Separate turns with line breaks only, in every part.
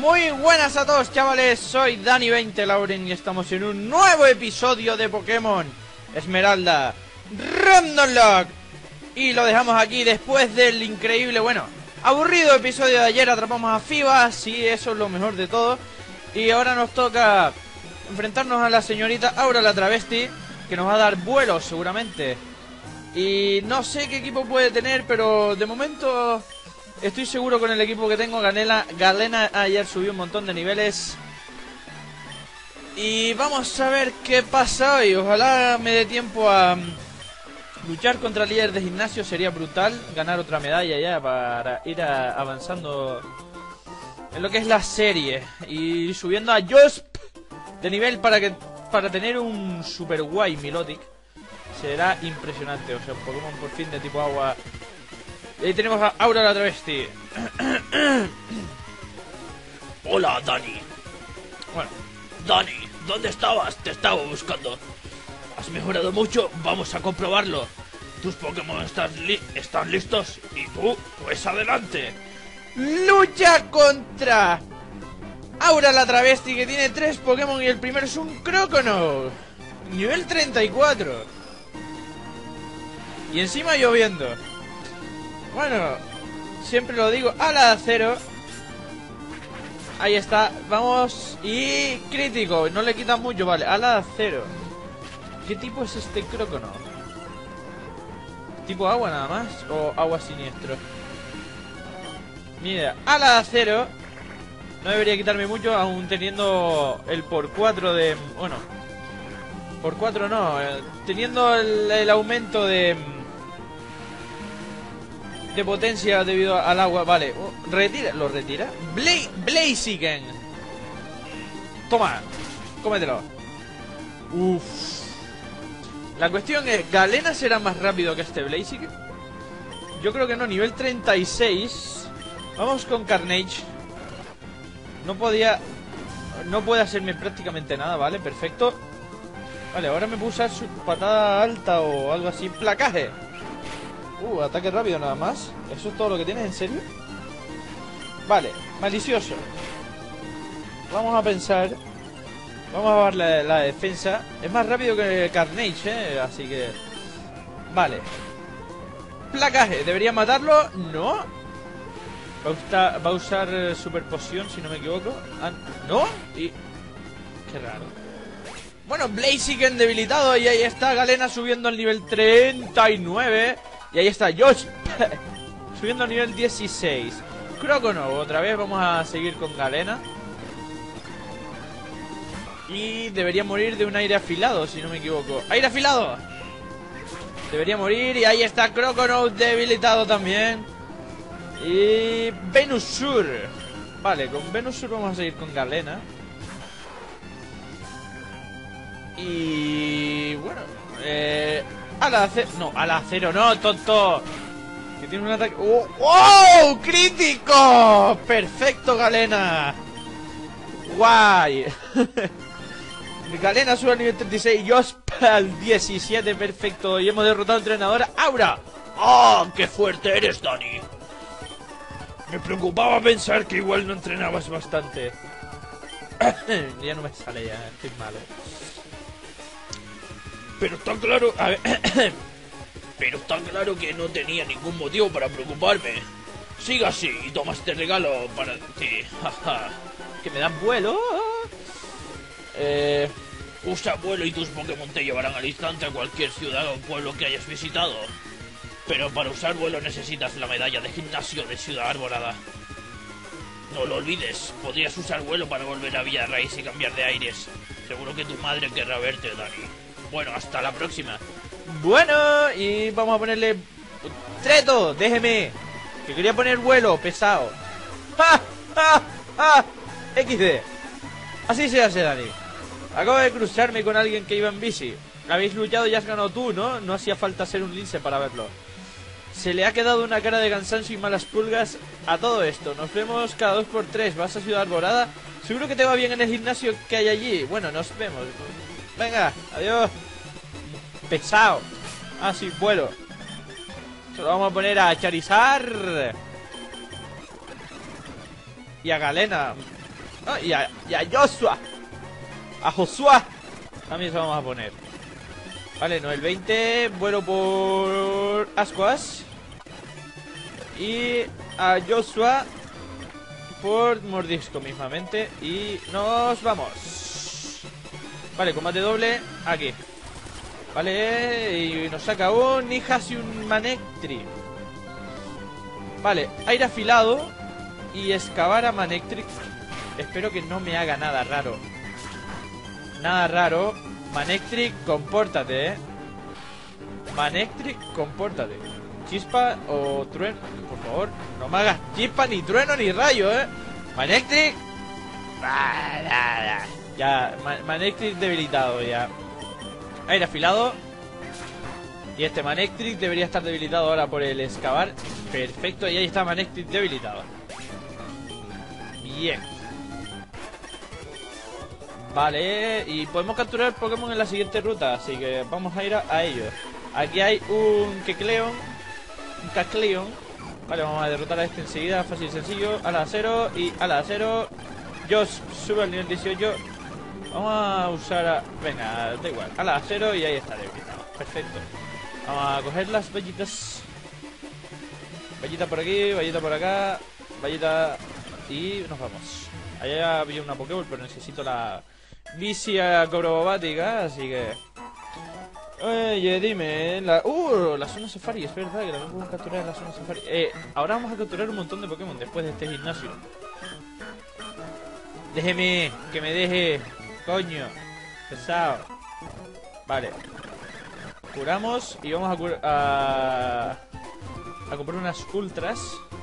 Muy buenas a todos, chavales, soy Dani20 Lauren y estamos en un nuevo episodio de Pokémon Esmeralda Random Lock. Y lo dejamos aquí después del increíble, bueno, aburrido episodio de ayer. Atrapamos a Fibas y eso es lo mejor de todo. Y ahora nos toca enfrentarnos a la señorita Aura la travesti, que nos va a dar vuelos seguramente. Y no sé qué equipo puede tener, pero de momento estoy seguro con el equipo que tengo. Galena ayer subió un montón de niveles. Y vamos a ver qué pasa hoy. Ojalá me dé tiempo a luchar contra el líder de gimnasio. Sería brutal ganar otra medalla ya para ir avanzando en lo que es la serie. Y subiendo a Josp de nivel para tener un super guay Milotic. Será impresionante, o sea, un Pokémon por fin de tipo agua. Y ahí tenemos a Aura la travesti.
Hola, Dani.
Bueno,
Dani, ¿dónde estabas? Te estaba buscando. ¿Has mejorado mucho? Vamos a comprobarlo. Tus Pokémon están listos y tú, pues adelante.
lucha contra Aura la travesti, que tiene 3 Pokémon y el primero es un Croconaw. Nivel 34. Y encima lloviendo. Bueno, siempre lo digo, ala de acero. Ahí está, vamos. Y crítico, no le quita mucho, vale, ala de acero. ¿Qué tipo es este Croconaw? ¿Tipo agua nada más? ¿O agua siniestro? Mira, ala de acero. No debería quitarme mucho, aún teniendo el por 4 de... Bueno, por 4 no, teniendo el aumento de potencia debido al agua. Vale, lo retira. Blaziken. Toma, cómetelo. Uff. La cuestión es, ¿Galena será más rápido que este Blaziken? Yo creo que no, nivel 36. Vamos con Carnage. No puede hacerme prácticamente nada, vale, perfecto. Vale, ahora me puedo usar su patada alta o algo así. Placaje. Ataque rápido nada más. ¿Eso es todo lo que tienes? ¿En serio? Vale, malicioso. Vamos a pensar. Vamos a bajar la defensa. Es más rápido que Carnage, así que... Vale. Placaje, ¿debería matarlo? No. Va a usar super poción, si no me equivoco. ¿No? Y... Qué raro. Bueno, Blaziken debilitado. Y ahí está Galena subiendo al nivel 39. Y ahí está Josh subiendo al nivel 16. Croconaw, otra vez vamos a seguir con Galena. Y debería morir de un aire afilado, si no me equivoco. ¡Aire afilado! Debería morir. Y ahí está Croconaw debilitado también. Y Venusaur. Vale, con Venusaur vamos a seguir con Galena. Y... bueno, ala acero. No, ala acero no, tonto. Que tiene un ataque... ¡Oh! ¡Crítico! Perfecto, Galena. Guay. Galena sube al nivel 36. Josp al 17, perfecto. Y hemos derrotado al entrenador Aura.
¡Oh, qué fuerte eres, Dani! Me preocupaba pensar que igual no entrenabas bastante.
Ya no me sale, ya estoy malo.
Pero está claro... A ver... Pero está claro que no tenía ningún motivo para preocuparme. Siga así y toma este regalo para ti.
Que me dan vuelo.
Usa vuelo y tus Pokémon te llevarán al instante a cualquier ciudad o pueblo que hayas visitado. Pero para usar vuelo necesitas la medalla de gimnasio de Ciudad Arborada. No lo olvides, podrías usar vuelo para volver a Villa Raíz y cambiar de aires. Seguro que tu madre querrá verte, Dani. Bueno, hasta la próxima.
Bueno, y vamos a ponerle... Treto, déjeme. Que quería poner vuelo, pesado. ¡Ja! ¡Ja! ¡Ja! XD. Así se hace, Dani. Acabo de cruzarme con alguien que iba en bici. Habéis luchado y has ganado tú, ¿no? No hacía falta ser un lince para verlo. Se le ha quedado una cara de cansancio y malas pulgas a todo esto. Nos vemos cada 2x3. ¿Vas a Ciudad Arborada? Seguro que te va bien en el gimnasio que hay allí. Bueno, nos vemos. Venga, adiós. Pesado. Ah, sí, vuelo. Se lo vamos a poner a Charizard. Y a Galena. Ah, y a Joshua. A Joshua. También se vamos a poner. Vale, no el 20. Vuelo por Ascuas. Y a Joshua por Mordisco mismamente. Y nos vamos. Vale, combate doble. Aquí. Vale, y nos saca un Nijas y un Manectri. Vale, aire afilado y excavar a Manectri. Espero que no me haga nada raro. Nada raro. Manectri, compórtate, Manectri, compórtate. Chispa o trueno, por favor. No me hagas chispa, ni trueno, ni rayo, Manectri. Ya, Manectri debilitado ya. Aire afilado. Y este Manectric debería estar debilitado ahora por el excavar. Perfecto, y ahí está Manectric debilitado. Bien. Vale, y podemos capturar Pokémon en la siguiente ruta, así que vamos a ir a ello. Aquí hay un Kecleon. Un Cacleon. Vale, vamos a derrotar a este enseguida, fácil y sencillo. Ala acero y ala acero. Yo subo al nivel 18. Vamos a usar a... Venga, da igual. Ala acero y ahí está debilitado. Perfecto. Vamos a coger las vallitas. Vallita por aquí, vallita por acá. Vallita... Y nos vamos. Allá había una Pokéball, pero necesito la bici acrobática, así que... Oye, dime, la zona safari, es verdad que también podemos capturar en la zona safari. Ahora vamos a capturar un montón de Pokémon después de este gimnasio. Déjeme, que me deje, coño, pesado. Vale. Curamos y vamos a comprar unas ultras.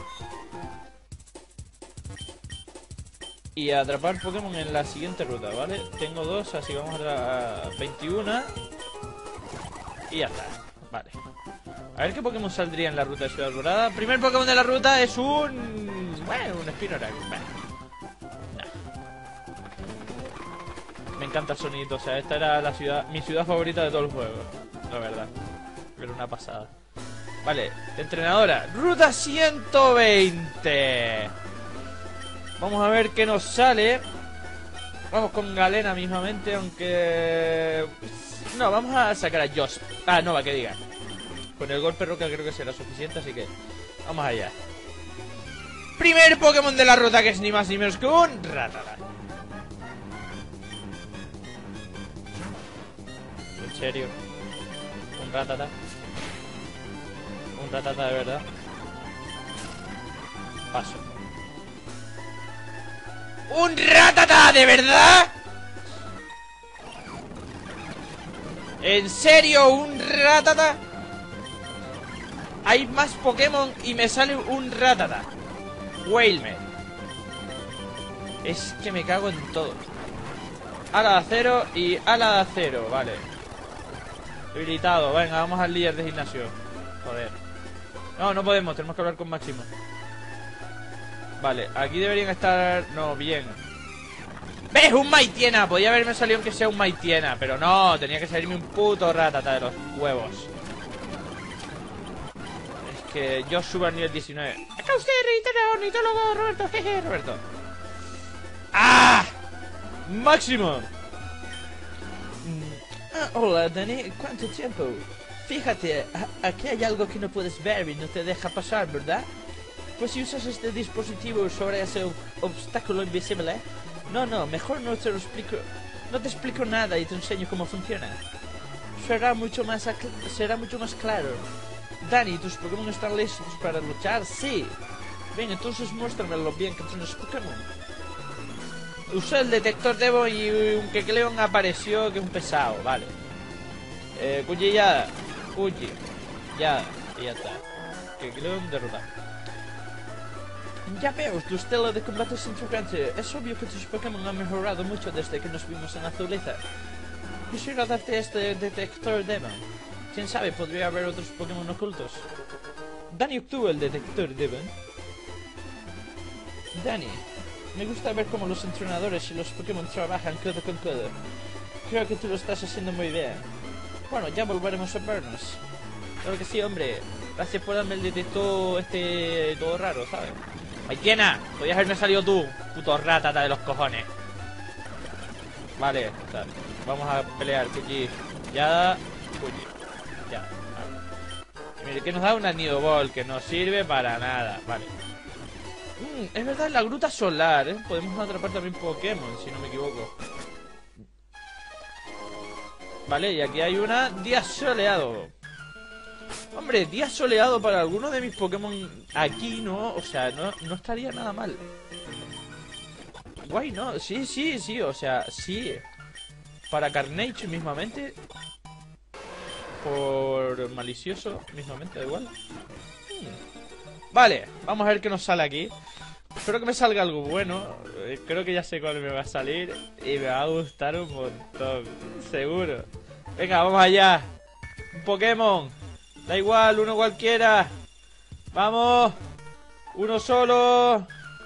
Y a atrapar Pokémon en la siguiente ruta, ¿vale? Tengo dos, así que vamos a 21. Y ya está, vale. A ver qué Pokémon saldría en la ruta de Ciudad Alborada. Primer Pokémon de la ruta es un... Bueno, un Spinorak. Bueno, nah. Me encanta el sonidito, o sea, esta era la ciudad, mi ciudad favorita de todo el juego, la verdad. Era una pasada. Vale, entrenadora, ruta 120. Vamos a ver qué nos sale. Vamos con Galena mismamente, aunque... No, vamos a sacar a Josh. Ah, no, va, que diga. Con el golpe roca creo que será suficiente, así que... Vamos allá. Primer Pokémon de la ruta, que es ni más ni menos que un Rattata. ¿En serio? ¿Un Rattata? ¿Un Rattata de verdad? Paso. ¡Un Rattata! ¿De verdad? ¿En serio? ¿Un Rattata? Hay más Pokémon y me sale un Rattata. Wailmer. Es que me cago en todo. Ala de acero y ala de acero, vale. Debilitado, venga, vamos al líder de gimnasio. Joder. No, no podemos, tenemos que hablar con Máximo. Vale, aquí deberían estar... No, bien. ¿Ves? Un Maitiena. Podía haberme salido aunque sea un Maitiena, pero no, tenía que salirme un puto Rattata de los huevos. Es que yo subo al nivel 19. Acá usted, ornitólogo Roberto. Jeje, Roberto. ¡Ah! ¡Máximo! Hola, Dani. ¿Cuánto tiempo? Fíjate, aquí hay algo que no puedes ver y no te deja pasar, ¿verdad? Pues si usas este dispositivo sobre ese obstáculo invisible... No, mejor no te lo explico. No te explico nada y te enseño cómo funciona. Será mucho más claro. Dani, ¿tus Pokémon están listos para luchar? Sí. Bien, entonces muéstramelo bien que tienes Pokémon. Usé el detector de Evo y un Kecleon apareció que es un pesado, vale. Cuchillada. Cuchi. Ya, y ya está. Kecleon derrotado. Ya veo, tu estilo de combate es intrigante. Es obvio que tus Pokémon han mejorado mucho desde que nos vimos en Azuleza. Quisiera darte este detector Demon. Quién sabe, podría haber otros Pokémon ocultos. Dani obtuvo el detector Demon. Dani, me gusta ver cómo los entrenadores y los Pokémon trabajan codo con codo. Creo que tú lo estás haciendo muy bien. Bueno, ya volveremos a vernos. Claro que sí, hombre. Gracias por darme el detector todo raro, ¿sabes? Maitiena, podías haberme salido tú, puto ratata de los cojones. Vale, vamos a pelear, Fuji. Ya, Fuji. Ya, vale. Mire, que nos da un Nido Ball, que no sirve para nada. Vale. Es verdad, la gruta solar, ¿eh? Podemos atrapar también Pokémon, si no me equivoco. Vale, y aquí hay una día soleado. Hombre, día soleado para alguno de mis Pokémon aquí, ¿no? O sea, no estaría nada mal. Guay, ¿no? Sí, o sea, sí. Para Carnage mismamente. Por malicioso mismamente, da igual. Vale, vamos a ver qué nos sale aquí. Espero que me salga algo bueno. Creo que ya sé cuál me va a salir. Y me va a gustar un montón. Seguro. Venga, vamos allá. Un Pokémon. Da igual, uno cualquiera. Vamos. Uno solo.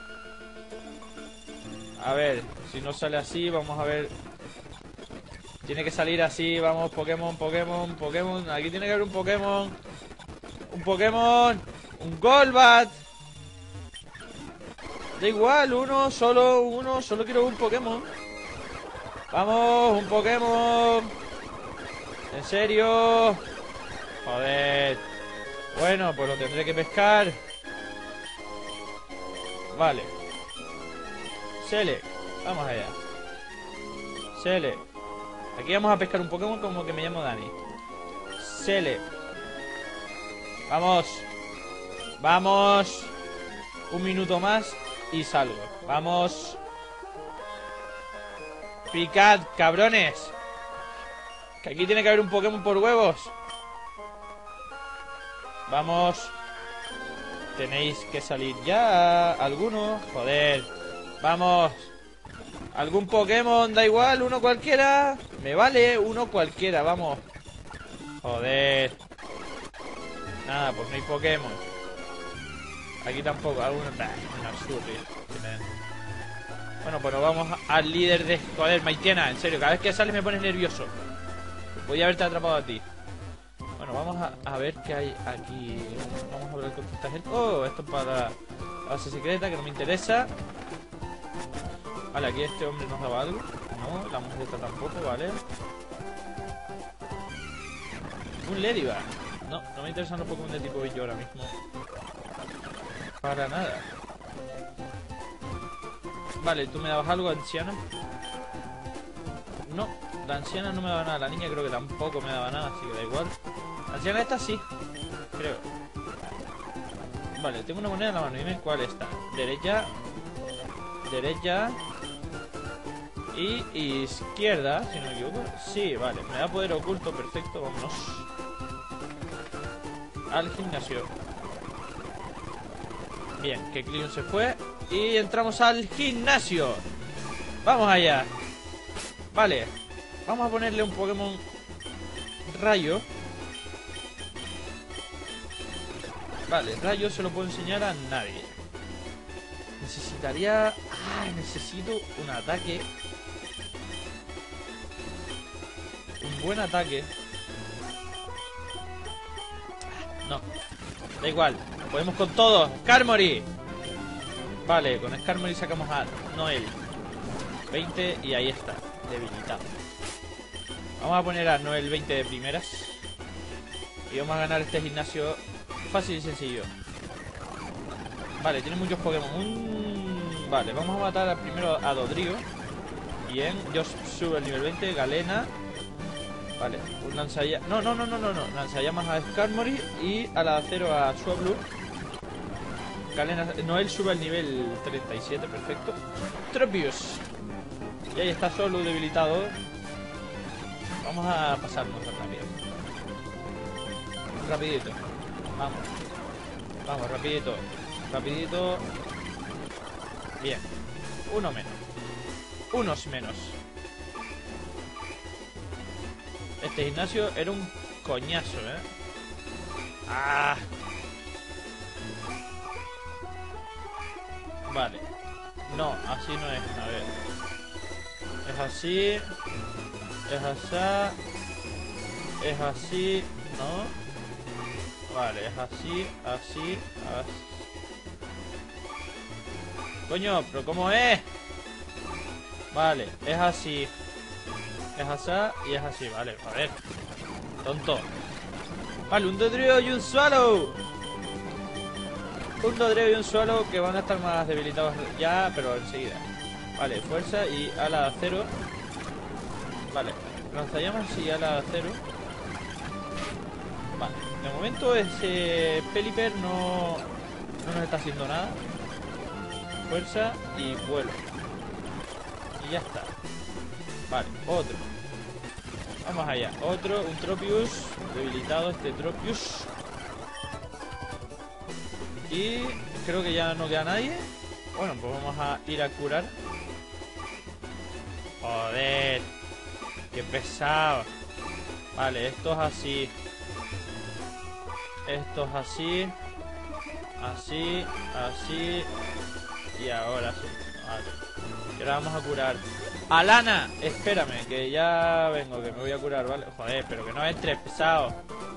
A ver, si no sale así, vamos a ver. Tiene que salir así, vamos, Pokémon. Aquí tiene que haber un Pokémon. Un Pokémon. Un Golbat. Da igual, solo quiero un Pokémon. Vamos, un Pokémon. ¿En serio? Joder. Bueno, pues lo tendré que pescar. Vale. Select. Vamos allá. Select. Aquí vamos a pescar un Pokémon como que me llamo Dani. Select. Vamos. Vamos. Un minuto más y salgo. Vamos. Picad, cabrones. Que aquí tiene que haber un Pokémon por huevos. Vamos. Tenéis que salir ya. Alguno. Joder. Vamos. Algún Pokémon, da igual, uno cualquiera. Me vale, uno cualquiera, vamos. Joder. Nada, pues no hay Pokémon. Aquí tampoco, alguno. Una surri. Bueno, pues nos vamos al líder de... Joder, Maitiena, en serio, cada vez que sales me pones nervioso. Podía haberte atrapado a ti. Bueno, vamos a ver qué hay aquí. Vamos a hablar con esta gente. Oh, esto es para la base secreta, que no me interesa. Vale, aquí este hombre nos daba algo. No, la mujer esta tampoco, vale. Un Ladybug. No me interesan los Pokémon de tipo Billo ahora mismo. Para nada. Vale, ¿tú me dabas algo, anciana? No, la anciana no me daba nada. La niña creo que tampoco me daba nada, así que da igual. La anciana esta sí, creo. Vale, tengo una moneda en la mano. Dime cuál está. Derecha. Derecha. Y izquierda, si no me equivoco. Sí, vale, me da poder oculto, perfecto, vámonos. Al gimnasio. Bien, que Cleon se fue. Y entramos al gimnasio. Vamos allá. Vale, vamos a ponerle un Pokémon Rayo. Vale, Rayo se lo puedo enseñar a nadie. Necesitaría... necesito un ataque. Un buen ataque. No, da igual, podemos con todo. Skarmory. Vale, con Skarmory sacamos a Noel 20 y ahí está, debilitado. Vamos a poner a Noel 20 de primeras. Y vamos a ganar este gimnasio fácil y sencillo. Vale, tiene muchos Pokémon. Vale, vamos a matar primero a Dodrio. Bien, yo subo el nivel 20, Galena. Vale, un lanzallamas. No. Lanzallamas a Skarmory y a la acero a Swablu. Galena, Noel sube al nivel 37, perfecto. Tropius. Y ahí está Swablu debilitado. Vamos a pasarnos rápido. Rapidito. Vamos, rapidito. Rapidito. Bien. Uno menos. Unos menos. Este gimnasio era un coñazo, ¿eh? ¡Ah! Vale. No, así no es. A ver. Es así. Es así. Es así. ¿No? Vale, es así. Así. Así. Coño, pero ¿cómo es? Vale, es así. Es así y es así, vale, a ver. Tonto. Vale, un Dodrio y un Swallow. Un Dodrio y un Swallow que van a estar más debilitados ya, pero enseguida. Vale, fuerza y ala de acero. Vale, lanzallamas y ala de acero. Vale, de momento ese Pelipper no nos está haciendo nada. Fuerza y vuelo. Y ya está. Vale, otro. Vamos allá, otro, un Tropius. Debilitado este Tropius. Y creo que ya no queda nadie. Bueno, pues vamos a ir a curar. Joder, qué pesado. Vale, esto es así. Esto es así. Así, así. Y ahora sí. Vale. Y ahora vamos a curar. Alana, espérame, que ya vengo, que me voy a curar, ¿vale? Joder, pero que no entres, pesado.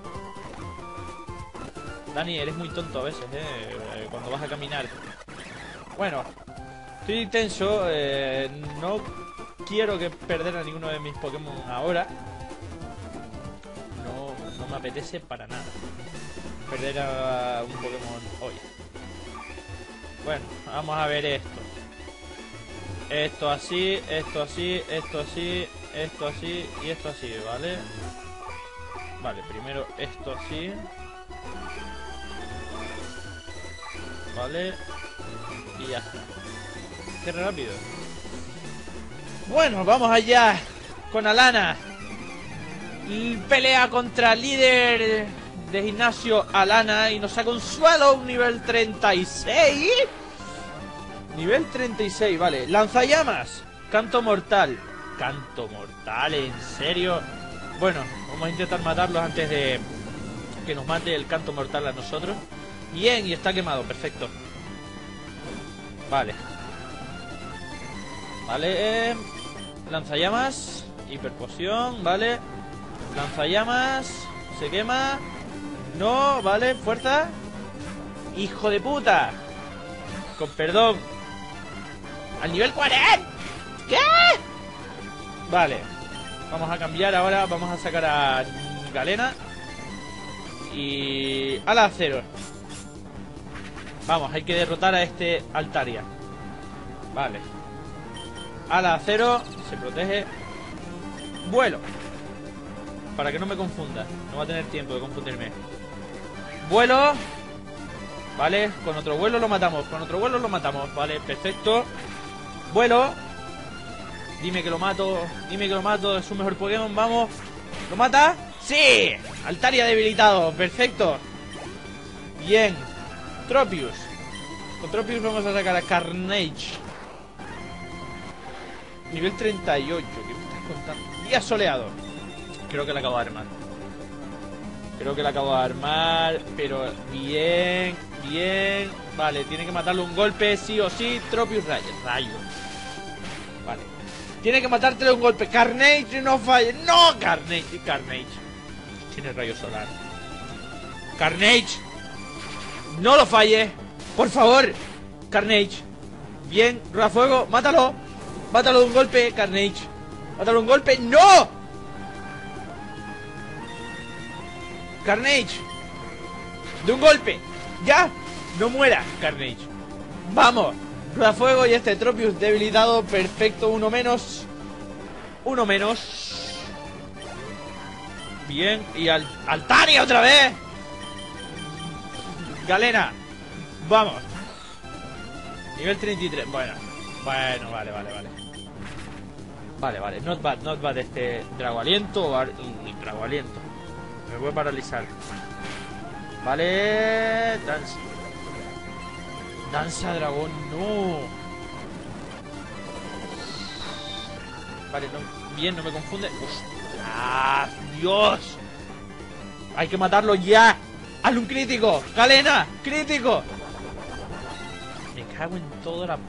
Dani, eres muy tonto a veces, cuando vas a caminar. Bueno, estoy tenso, no quiero que perder a ninguno de mis Pokémon ahora. No me apetece para nada perder a un Pokémon hoy. Bueno, vamos a ver esto. Esto así, esto así, esto así, esto así y esto así, ¿vale? Vale, primero esto así. Vale. Y ya está. Qué rápido. Bueno, vamos allá con Alana. Pelea contra el líder de gimnasio Alana y nos saca un Swallow nivel 36. Nivel 36, vale. Lanzallamas. Canto mortal. Canto mortal, ¿en serio? Bueno, vamos a intentar matarlos antes de que nos mate el canto mortal a nosotros. Bien, y está quemado, perfecto. Vale. Vale, lanzallamas. Hiperpoción, vale. Lanzallamas. Se quema. No, vale, fuerza. ¡Hijo de puta! Con perdón. ¡Al nivel 40! ¿Qué? Vale. Vamos a cambiar ahora. Vamos a sacar a Galena. Y... ala acero. Vamos, hay que derrotar a este Altaria. Vale. Ala acero. Se protege. Vuelo. Para que no me confunda. No va a tener tiempo de confundirme. Vuelo. Vale, con otro vuelo lo matamos. Con otro vuelo lo matamos. Vale, perfecto. Vuelo. Dime que lo mato. Dime que lo mato. Es su mejor Pokémon. Vamos. ¿Lo mata? ¡Sí! Altaria debilitado. Perfecto. Bien. Tropius. Con Tropius vamos a sacar a Carnage. Nivel 38. ¿Qué me estás contando? Día soleado. Creo que la acabo de armar. Creo que la acabo de armar. Pero bien. Bien. Vale, tiene que matarle un golpe sí o sí. Tropius rayo. Vale. Tiene que matártelo un golpe. Carnage, no falle. ¡No! Carnage. Tiene rayo solar. Carnage. No lo falle. Por favor. Carnage. Bien. Rueda fuego. Mátalo. Mátalo de un golpe. Carnage. Mátalo de un golpe. ¡No! Carnage. De un golpe. ¡Ya! No muera, Carnage. ¡Vamos! Rueda fuego y este Tropius debilitado. Perfecto, uno menos. Uno menos. Bien, y Altaria otra vez. Galena. Vamos. Nivel 33. Bueno, vale. Vale, not bad este Drago Aliento. Drago Aliento. Me voy a paralizar. Vale. Danza dragón, no. Vale, no, bien, no me confunde. ¡Ah, Dios! Hay que matarlo ya. ¡Hazle un crítico! ¡Galena! ¡Crítico! Me cago en toda la...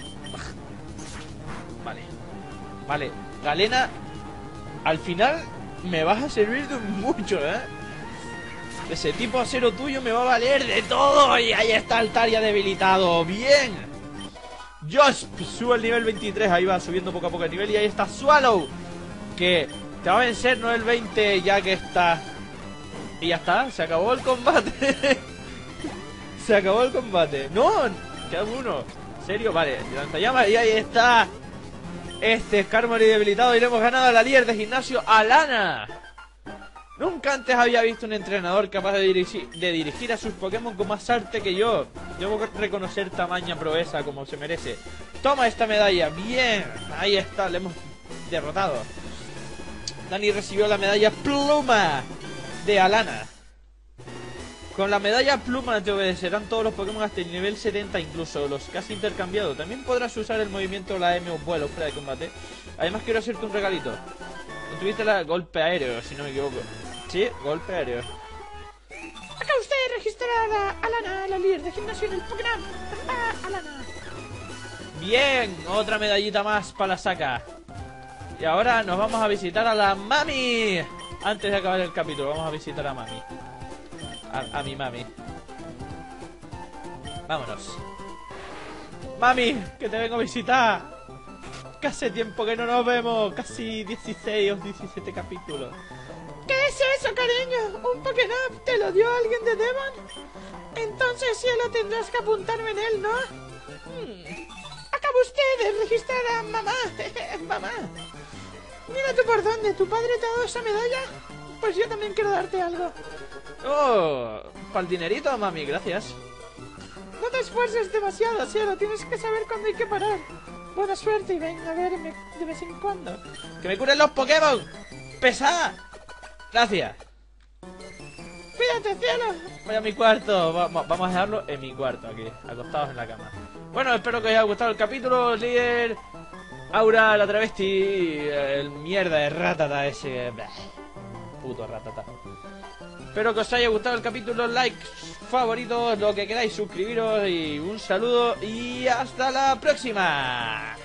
Vale, Galena, al final me vas a servir de mucho, ¿eh? Ese tipo acero tuyo me va a valer de todo. Y ahí está Altaria debilitado. Bien. Josh sube el nivel 23. Ahí va subiendo poco a poco el nivel. Y ahí está Swallow, que te va a vencer, no el 20, ya que está. Y ya está, se acabó el combate. Se acabó el combate. No, queda uno. ¿En serio? Vale, lanzallamas. Y ahí está. Este Skarmory debilitado. Y le hemos ganado a la líder de gimnasio, Alana. Nunca antes había visto un entrenador capaz de dirigir a sus Pokémon con más arte que yo. Debo reconocer tamaña proeza como se merece. Toma esta medalla. Bien, ahí está, le hemos derrotado. Dani recibió la medalla Pluma de Alana. Con la medalla Pluma te obedecerán todos los Pokémon hasta el nivel 70, incluso los que has intercambiado. También podrás usar el movimiento la M o vuelo fuera de combate. Además quiero hacerte un regalito. Tuviste la golpe aéreo, si no me equivoco. Sí, golpe aéreo.
Acá usted registrará a Alana, la líder de gimnasio en el Pokémon. Alana.
Bien, otra medallita más para la saca. Y ahora nos vamos a visitar a la mami. Antes de acabar el capítulo, vamos a visitar a mami. A mi mami. Vámonos. Mami, que te vengo a visitar. Que hace tiempo que no nos vemos. Casi 16 o 17 capítulos.
¿Qué es eso, cariño? ¿Un Pokémon te lo dio alguien de Devon? Entonces cielo, tendrás que apuntarme en él, ¿no? Acaba usted de registrar a mamá. Mamá. Mira tú por dónde. ¿Tu padre te ha dado esa medalla? Pues yo también quiero darte algo.
Oh, para el dinerito, mami, gracias.
No te esfuerces demasiado, cielo. Tienes que saber cuándo hay que parar. Buena suerte y ven a verme de vez en cuando.
¡Que me curen los Pokémon! ¡Pesada! Gracias.
Cuídate, cielo.
Voy a mi cuarto. Vamos a dejarlo en mi cuarto, aquí, acostados en la cama. Bueno, espero que os haya gustado el capítulo, líder. Aura, la travesti. El mierda de Ratata ese. Puto Ratata. Espero que os haya gustado el capítulo. Like, favoritos, lo que queráis, suscribiros. Y un saludo. Y hasta la próxima.